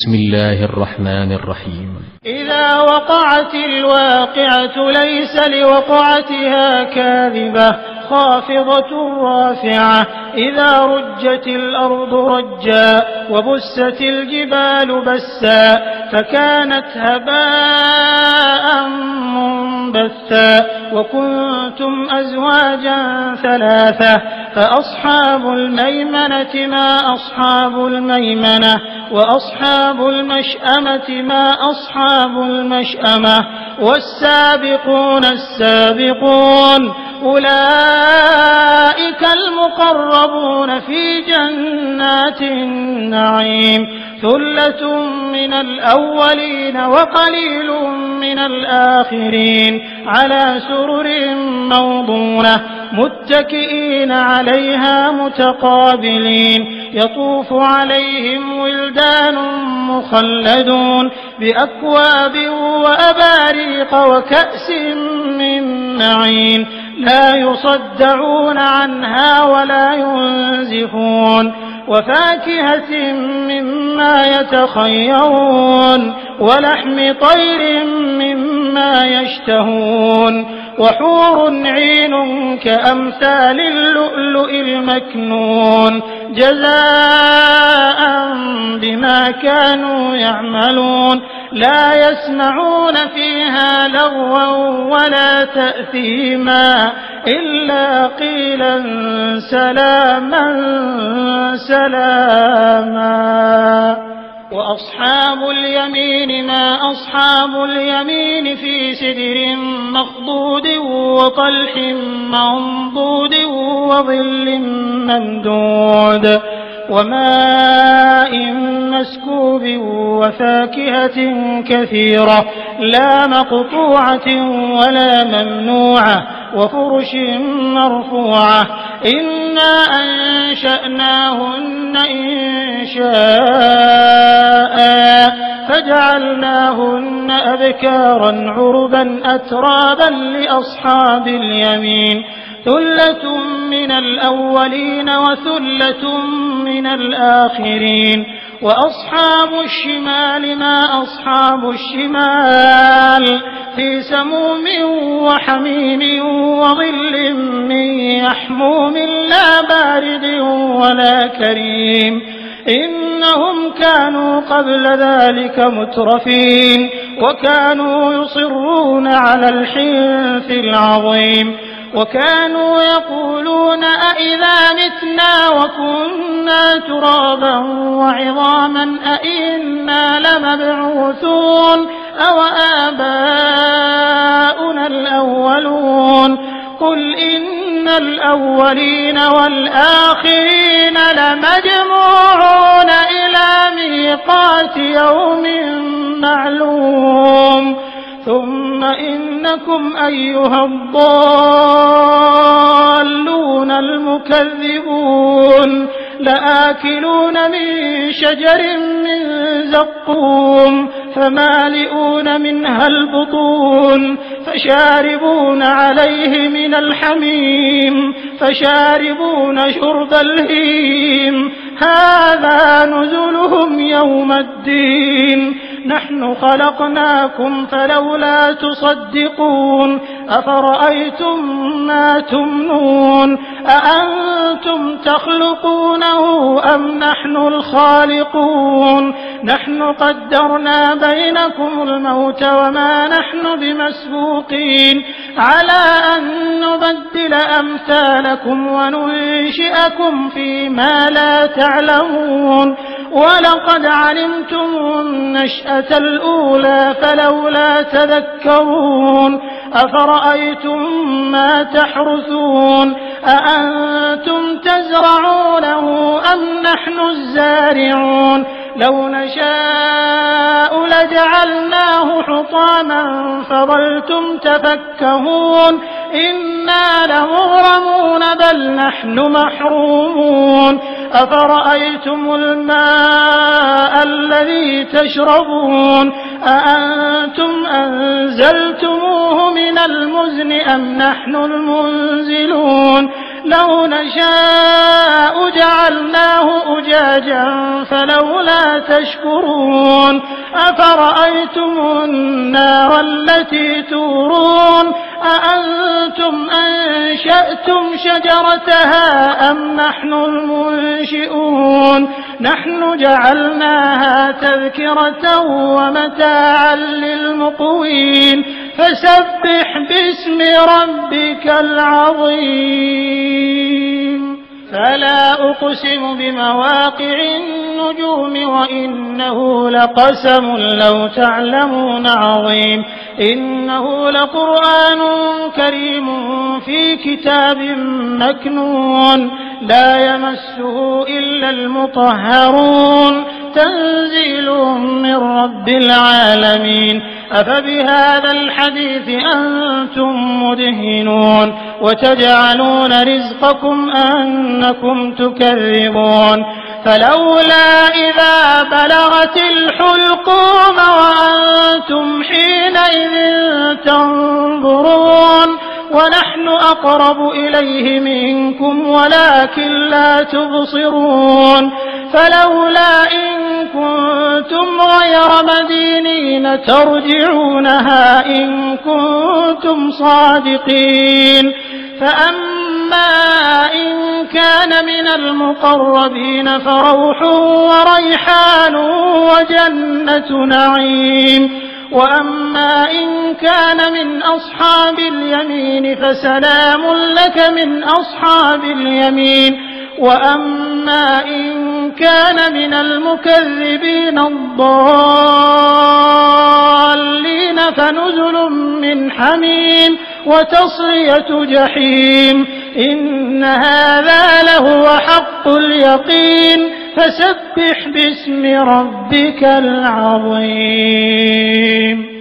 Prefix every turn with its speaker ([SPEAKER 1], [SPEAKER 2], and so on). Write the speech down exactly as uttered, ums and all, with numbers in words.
[SPEAKER 1] بسم الله الرحمن الرحيم.
[SPEAKER 2] إذا وقعت الواقعة ليس لوقعتها كاذبة خافضة رافعة إذا رجت الأرض رجا وبست الجبال بسا فكانت هباء منبثا وكنتم أزواجا ثلاثة فأصحاب الميمنة ما أصحاب الميمنة وأصحاب المشأمة ما أصحاب المشأمة والسابقون السابقون أولئك المقربون في جنات النعيم ثلة من الأولين وقليل من الآخرين على سرر موضونة متكئين عليها متقابلين يطوف عليهم ولدان مخلدون بأكواب وأباريق وكأس من معين لا يصدعون عنها ولا ينزفون وفاكهة مما يتخيرون ولحم طير مما يشتهون وحور عين كأمثال اللؤلؤ المكنون جزاء بما كانوا يعملون لا يسمعون فيها لغوا ولا تأثيما إلا قيلا سلاما سلاما وأصحاب اليمين ما أصحاب اليمين في سدر مخضود وطلح منضود وظل ممدود وماء مسكوب وفاكهة كثيرة لا مقطوعة ولا ممنوعة وفرش مرفوعة إنا أنشأناهن إنشاء فجعلناهن أبكارا عربا أترابا لأصحاب اليمين ثلة من الأولين وثلة من الآخرين وأصحاب الشمال ما أصحاب الشمال في سموم وحميم وظل من يحموم لا بارد ولا كريم إنهم كانوا قبل ذلك مترفين وكانوا يصرون على الحنث العظيم وكانوا يقولون أئذا متنا وكنا ترابا وعظاما أئنا لمبعوثون أو آباؤنا الأولون قل إن الأولين والآخرين لمجموعون إلى ميقات يوم معلوم ثم إنكم أيها الضالون المكذبون لآكلون من شجر من زقوم فمالئون منها البطون فشاربون عليه من الحميم فشاربون شرب الهيم هذا نزلهم يوم الدين نحن خلقناكم فلولا تصدقون أفرأيتم ما تمنون أأنتم تخلقونه أم نحن الخالقون نحن قدرنا بينكم الموت وما نحن بمسبوقين على أن نبدل أمثالكم وننشئكم فيما لا تعلمون ولقد علمتم النشأة الأولى فلولا تذكرون أفرأيتم ما تحرثون أأنتم تزرعونه أم نحن الزارعون لو نشاء لجعلناه حطاما فظلتم تفكهون إنا لمغرمون بل نحن محرومون أفرأيتم الماء الذي تشربون أأنتم أنزلتموه من المزن أم نحن المنزلون لو نشاء جعلناه أجاجا فلولا تشكرون أفرأيتم النار التي تورون أأنتم أنشأتم شجرتها أم نحن المنشئون نحن جعلناها تذكرة ومتاعا للمقوين فسبح باسم ربك العظيم فلا أقسم بمواقع النجوم وإنه لقسم لو تعلمون عظيم إنه لقرآن كريم في كتاب مكنون لا يمسه إلا المطهرون تنزيل من رب العالمين أفبهذا الحديث أنتم مدهنون وتجعلون رزقكم أنكم تكذبون فلولا إذا بلغت الحلقوم وأنتم حينئذ تنظرون ونحن أقرب إليه منكم ولكن لا تبصرون فلولا إن كنتم غير مدينين ترجعونها إن كنتم صادقين فأما إن كان من المقربين فروح وريحان وجنة نعيم وأما إن كان من أصحاب اليمين فسلام لك من أصحاب اليمين وأما إن كان من المكذبين الضالين فنزل من حميم وتصلية جحيم إن هذا لهو حق اليقين فسبح باسم ربك العظيم